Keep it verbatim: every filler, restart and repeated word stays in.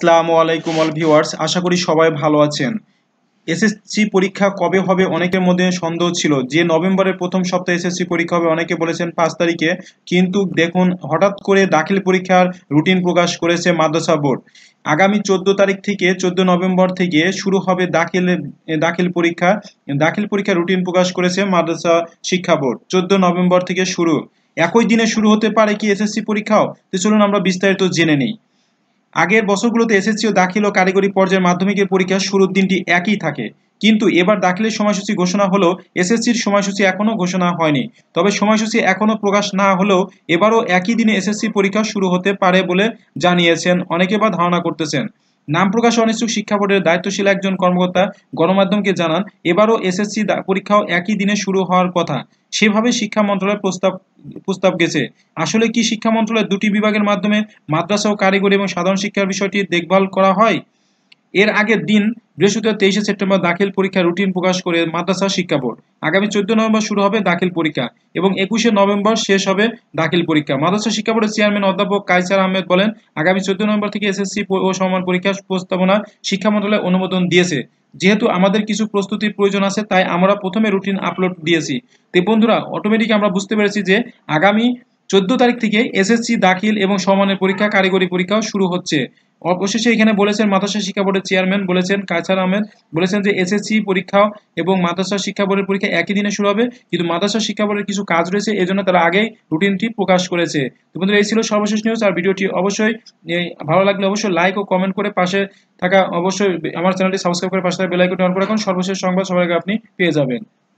আসসালামু আলাইকুম all viewers, আশা করি সবাই ভালো আছেন। এসএসসি পরীক্ষা কবে হবে অনেকের মধ্যে সন্দেহ ছিল যে নভেম্বরের প্রথম সপ্তাহে এসএসসি পরীক্ষা হবে, অনেকে বলেছেন পাঁচ তারিখে। কিন্তু দেখুন, হঠাৎ করে দাখিল পরীক্ষার রুটিন প্রকাশ করেছে মাদ্রাসা বোর্ড। আগামী চোদ্দ তারিখ থেকে চোদ্দ নভেম্বর থেকে শুরু হবে দাখিল দাখিল পরীক্ষা। দাখিল পরীক্ষার রুটিন প্রকাশ করেছে মাদ্রাসা শিক্ষা বোর্ড। চোদ্দ নভেম্বর থেকে শুরু। একই দিনে শুরু হতে পারে কি এসএসসি পরীক্ষাও? তো চলুন আমরা বিস্তারিত জেনে নিই। আগের বছরগুলোতে এসএসসি ও দাখিল ও কারিগরি পর্যায়ের মাধ্যমিকের পরীক্ষার শুরুর দিনটি একই থাকে, কিন্তু এবার দাখিলের সময়সূচি ঘোষণা হলেও এসএসসির সময়সূচি এখনও ঘোষণা হয়নি। তবে সময়সূচি এখনও প্রকাশ না হলেও এবারও একই দিনে এসএসসি পরীক্ষা শুরু হতে পারে বলে জানিয়েছেন অনেকে বা ধারণা করতেছেন। নাম প্রকাশে অনিচ্ছুক শিক্ষা বোর্ডের দায়িত্বশীল একজন কর্মকর্তা গণমাধ্যমকে জানান, এবারও এসএসসি পরীক্ষাও একই দিনে শুরু হওয়ার কথা। সেভাবে শিক্ষা মন্ত্রণালয়ের প্রস্তাব প্রস্তাব গেছে। আসলে কি শিক্ষা মন্ত্রণালয়ের দুটি বিভাগের মাধ্যমে মাদ্রাসা ও কারিগরি এবং সাধারণ শিক্ষার বিষয়টি দেখভাল করা হয়? এর আগের দিন বৃহস্পতিবার তেইশে সেপ্টেম্বর দাখিল পরীক্ষার রুটিন প্রকাশ করে মাদ্রাসা শিক্ষা বোর্ড। আগামী চোদ্দ নভেম্বর শুরু হবে দাখিল পরীক্ষা এবং একুশে নভেম্বর শেষ হবে দাখিল পরীক্ষা। মাদ্রাসা শিক্ষা বোর্ডের চেয়ারম্যান অধ্যাপক কায়সার আহমেদ বলেন, আগামী চোদ্দ নভেম্বর থেকে এসএসসি ও সমমান পরীক্ষার প্রস্তাবনা শিক্ষা মন্ত্রণালয় অনুমোদন দিয়েছে। যেহেতু আমাদের কিছু প্রস্তুতির প্রয়োজন আছে, তাই আমরা প্রথমে রুটিন আপলোড দিয়েছি। তো বন্ধুরা, অটোমেটিক আমরা বুঝতে পেরেছি যে আগামী চোদ্দ তারিখ থেকে এসএসসি দাখিল এবং সমমানের পরীক্ষা, কারিগরি পরীক্ষাও শুরু হচ্ছে। অবশেষে এখানে বলেছেন মাদ্রাসা শিক্ষা বোর্ডের চেয়ারম্যান বলেছেন কায়সার আহমেদ বলেছেন যে এসএসসি পরীক্ষা এবং মাদ্রাসা শিক্ষা বোর্ডের পরীক্ষা একই দিনে শুরু হবে, কিন্তু মাদ্রাসা শিক্ষা বোর্ডের কিছু কাজ রয়েছে, এজন্য তারা আগেই রুটিনটি প্রকাশ করেছে। তো বন্ধুরা, এই ছিল সর্বশেষ নিউজ। আর ভিডিওটি অবশ্যই ভালো লাগলে অবশ্যই লাইক ও কমেন্ট করে পাশে থাকা, অবশ্যই আমার চ্যানেলটি সাবস্ক্রাইব করে পাশে থাকা বেল আইকনটি অন করে রাখুন। সর্বশেষ সংবাদ সবার আগে আপনি পেয়ে যাবেন।